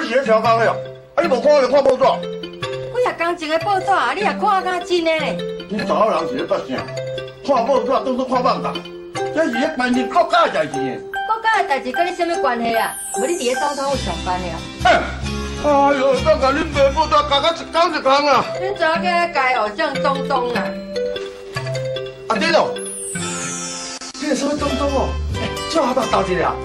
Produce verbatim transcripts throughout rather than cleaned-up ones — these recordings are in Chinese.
是咧超工的啊？啊，你无看就看报纸。 几啊工前的报纸啊，你也看甲真的呢？ 你查某人是咧做啥？看报纸当作看网站，这是咧关心国家的代志呢。 国家的代志跟你什么关系啊？无你伫咧总统府上班的啊？ 哎，哎呦，当甲恁爸报纸教甲一工一工啊！ 恁怎个该偶像中东啊？ 啊对咯，你个什么中东哦？叫阿爸斗一下。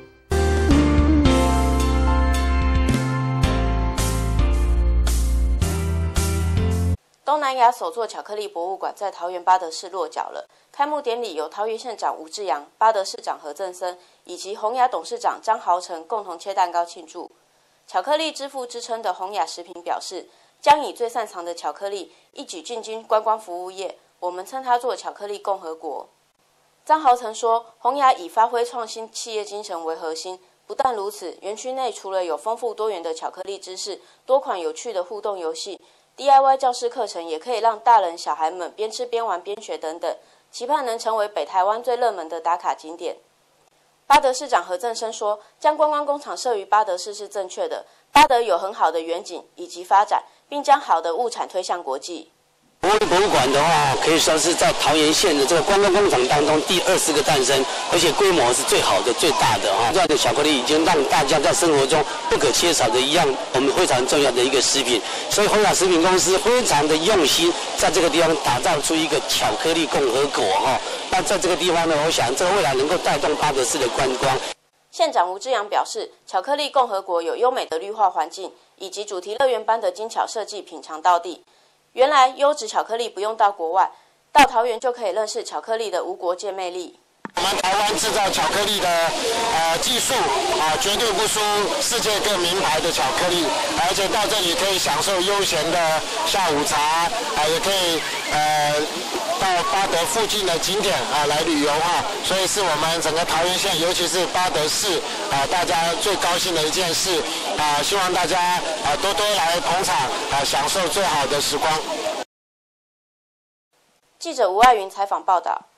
东南亚首座巧克力博物馆在桃园八德市落脚了。开幕典礼由桃园县长吴志扬、八德市长何振森以及洪雅董事长张豪成共同切蛋糕庆祝。巧克力之父之称的洪雅食品表示，将以最擅长的巧克力一举进军观光服务业，我们称它做巧克力共和国。张豪成说，洪雅以发挥创新企业精神为核心，不但如此，园区内除了有丰富多元的巧克力知识，多款有趣的互动游戏，D I Y 教室课程也可以让大人小孩们边吃边玩边学等等，期盼能成为北台湾最热门的打卡景点。八德市长何振声说，将观光工厂设于八德市是正确的，八德有很好的远景以及发展，并将好的物产推向国际。 博物博物馆的话，可以说是在桃园县的这个观光工厂当中第二十个诞生，而且规模是最好的、最大的哈。这样的巧克力已经让大家在生活中不可缺少的一样，我们非常重要的一个食品。所以洪雅食品公司非常的用心，在这个地方打造出一个巧克力共和国哈。那在这个地方呢，我想这个未来能够带动八德市的观光。 县长吴志扬表示，巧克力共和国有优美的绿化环境，以及主题乐园般的精巧设计，品尝到地。原来优质巧克力不用到国外，到桃园就可以认识巧克力的无国界魅力。 我们台湾制造巧克力的呃技术啊，绝对不输世界各名牌的巧克力，而且到这里可以享受悠闲的下午茶，啊，也可以呃到八德附近的景点啊来旅游哈，所以是我们整个桃园县，尤其是八德市啊，大家最高兴的一件事啊，希望大家啊多多来捧场啊，享受最好的时光。 记者吴爱云采访报道。